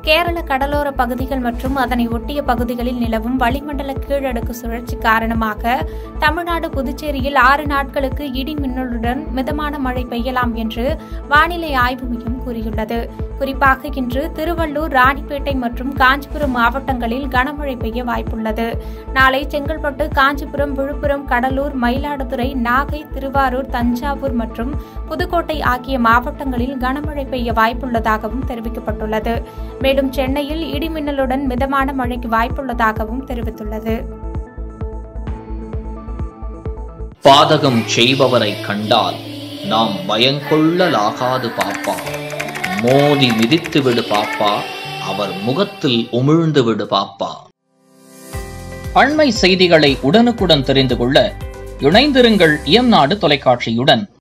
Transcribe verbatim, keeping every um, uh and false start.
கேரள கடலோர பகுதிகள் மற்றும் அதனை ஒட்டிய பகுதிகளில் நிலவும் வளிமண்டல கீழடுக்கு சுழற்சி காரணமாக தமிழ்நாடு புதுச்சேரியில் ஆறு நாட்களுக்கு இடி மின்னலுடன் மிதமான மழை பெய்யலாம் என்று வானிலை ஆய்வு மையம் கூறியுள்ளது. குறிப்பாக இன்று திருவள்ளூர், ராணிப்பேட்டை மற்றும் காஞ்சிபுரம் மாவட்டங்களில் கனமழை பெய்ய வாய்ப்புள்ளது. நாளை செங்கல்பட்டு, காஞ்சிபுரம், விழுப்புரம், கடலூர், மயிலாடுதுறை, நாகை, திருவாரூர், தஞ்சாவூர் மற்றும் புதுக்கோட்டை ஆகிய மாவட்டங்களில் கனமழை பெய்ய வாய்ப்புள்ளதாகவும் தெரிவிக்கப்பட்டுள்ளது. மேலும் சென்னையில் இடிமின்னலுடன் மிதமான மழைக்கு வாய்ப்புள்ளதாகவும் தெரிவித்துள்ளது. பாதகம் செய்பவரை கண்டால் நாம் பயங்கொள்ளலாகாது பாப்பா, மோதி மிதித்து விடு பாப்பா, அவர் முகத்தில் உமிழ்ந்து விடு பாப்பா. அண்மை செய்திகளை உடனுக்குடன் தெரிந்து கொள்ள இணைந்திருங்கள் இயம்நாடு தொலைக்காட்சியுடன்.